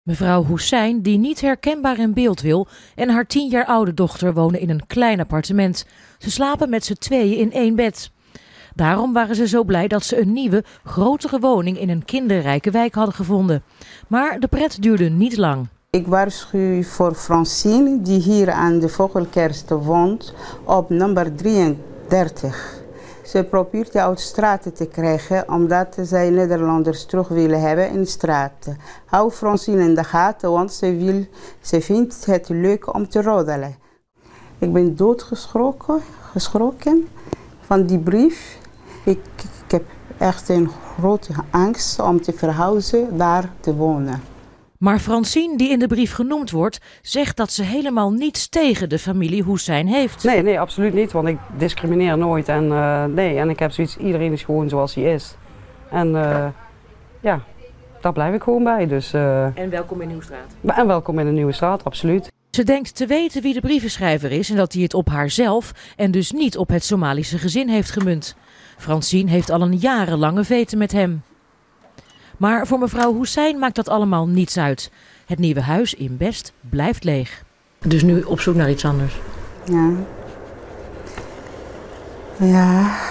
Mevrouw Hussein, die niet herkenbaar in beeld wil, en haar 10 jaar oude dochter wonen in een klein appartement. Ze slapen met z'n tweeën in 1 bed. Daarom waren ze zo blij dat ze een nieuwe, grotere woning in een kinderrijke wijk hadden gevonden. Maar de pret duurde niet lang. Ik waarschuw voor Francine, die hier aan de Vogelkerst woont, op nummer 33. Ze probeert je uit straat te krijgen omdat zij Nederlanders terug willen hebben in de straat. Hou Francine in de gaten, want ze vindt het leuk om te roddelen. Ik ben doodgeschrokken van die brief. Ik heb echt een grote angst om te verhuizen, daar te wonen. Maar Francine, die in de brief genoemd wordt, zegt dat ze helemaal niets tegen de familie Hussein heeft. Nee, absoluut niet, want ik discrimineer nooit en ik heb zoiets, iedereen is gewoon zoals hij is. En ja, daar blijf ik gewoon bij. Dus, En welkom in Nieuwstraat. En welkom in de Nieuwe Straat, absoluut. Ze denkt te weten wie de brievenschrijver is en dat hij het op haarzelf en dus niet op het Somalische gezin heeft gemunt. Francine heeft al een jarenlange vete met hem. Maar voor mevrouw Hussein maakt dat allemaal niets uit. Het nieuwe huis in Best blijft leeg. Dus nu op zoek naar iets anders? Ja.